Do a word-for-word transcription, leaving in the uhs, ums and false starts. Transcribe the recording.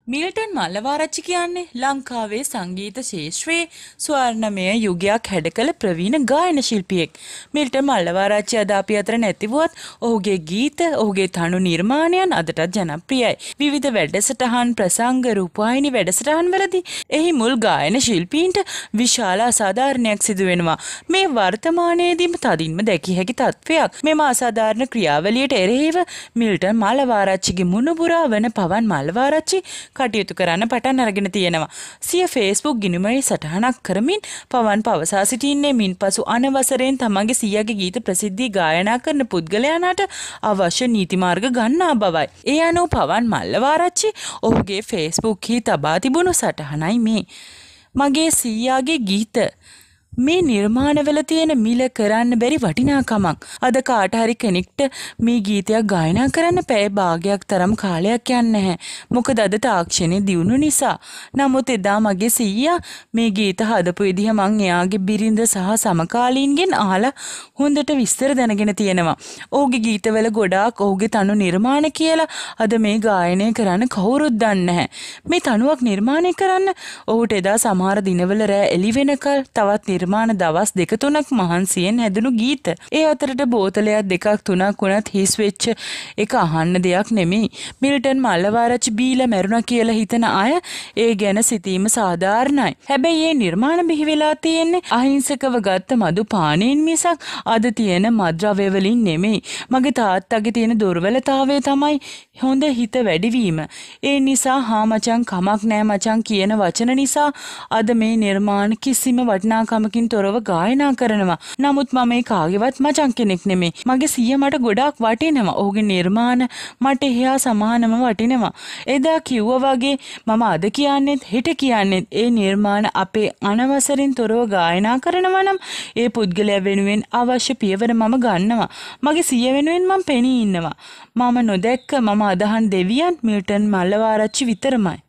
Milton Mallawarachchi කියන්නේ ලංකාවේ සංගීත ශාස්ත්‍රයේ ස්වර්ණමය යුගයක් හැඩ කළ ප්‍රවීණ ගායන ශිල්පියෙක්. මිල්ටන් මල්ලවාරච්චි අද අපි අතර නැතිවුවත් ඔහුගේ ගීත, ඔහුගේ තනු නිර්මාණයන් අදටත් ජනප්‍රියයි. විවිධ වැඩසටහන්, ප්‍රසංග, රූපවාහිනී වැඩසටහන් වලදී එහි මුල් ගායන ශිල්පීන්ට විශාල අසාධාරණයක් සිදු වෙනවා. මේ වර්තමානයේදීම තදින්ම දැකිය හැකි තත්ත්වයක්. මෙම අසාධාරණ ක්‍රියාවලියට එරෙහිව මිල්ටන් මල්ලවාරච්චිගේ මුණුබුරා වන පවන් මල්ලවාරච්චි කටයුතු කරන්න පටන් අරගෙන තියෙනවා. සිය Facebook ගිණුමේ සටහනක් කරමින් පවන් පවසා සිටින්නේ මින්පසු අනවසරයෙන් තමන්ගේ සීයාගේ ගීත ප්‍රසිද්ධිය ගායනා කරන පුද්ගලයාට අවශ්‍ය නීති මාර්ග ගන්නා බවයි. ඒ අනුව පවන් මල්ලවාරච්චි ඔහුගේ Facebook හි තබා තිබුණු සටහනයි මේ. මගේ සීයාගේ ගීත මේ නිර්මාණවල තියෙන මිල කරන්න බැරි වටිනාකමක්. අද කාට හරි කෙනෙක්ට මේ ගීතයක් ගායනා කරන්න පැය භාගයක් තරම් කාලයක් යන්නේ නැහැ. මොකද අද තාක්ෂණය දියුණු නිසා. නමුත් එදා මගේ සීයා මේ ගීත හදපු විදිහ මං එයාගේ බිරිඳ සහ සමකාලීන්ගෙන් අහලා හොඳට විස්තර දැනගෙන තියෙනවා. ඔහුගේ ගීතවල ගොඩාක් ඔහුගේ තනු නිර්මාණ කියලා අද මේ ගායනය කරන්න කවුරුත් දන්නේ නැහැ. මේ තනුවක් නිර්මාණය කරන්න ඔහුට එදා සමහර දිනවල රෑ එළි වෙනකල් තවත් නිර්මාණ දවස් දෙක තුනක් මහන්සියෙන් හැදුණු ගීත. ඒ අතරට බෝතලයක් දෙකක් තුනක් වුණත් හිස් වෙච්ච එක අහන්න දෙයක් නෙමෙයි. මිල්ටන් මල්ලවාරච්චි බීලා මැරුණා කියලා හිතන අය ඒ ගැන සිතීම සාධාරණයි. හැබැයි මේ නිර්මාණ බිහි වෙලා තියෙන්නේ අහිංසකව ගත්ත මදු පානයෙන් මිසක් අද තියෙන මත්ද්‍රව්‍ය වලින් නෙමෙයි. මගේ තාත්තගේ තියෙන දුර්වලතාවය තමයි හොඳ හිත වැඩිවීම. ඒ නිසා හා මචං කමක් නෑ මචං කියන වචන නිසා අද මේ නිර්මාණ කිසිම වටිනාකමකින් තොරව ගායනා කරනවා. නමුත් මම මේ කාගේවත් මචං කෙනෙක් නෙමෙයි. මගේ සීයා මට ගොඩාක් වටිනවා. ඔහුගේ නිර්මාණ මට එහා සමානම වටිනවා. එදා කිව්වා වගේ මම අද කියන්නේත් හෙට කියන්නේත් ඒ නිර්මාණ අපේ අනවසරින් තොරව ගායනා කරනවා නම් ඒ පුද්ගලයා වෙනුවෙන් අවශ්‍ය පියවර මම ගන්නවා. මගේ සීයා වෙනුවෙන් මම පෙනී ඉන්නවා. මම නොදැක්ක මම අදහන් දෙවියන් මිල්ටන් මල්ලවාරච්චි විතරමයි.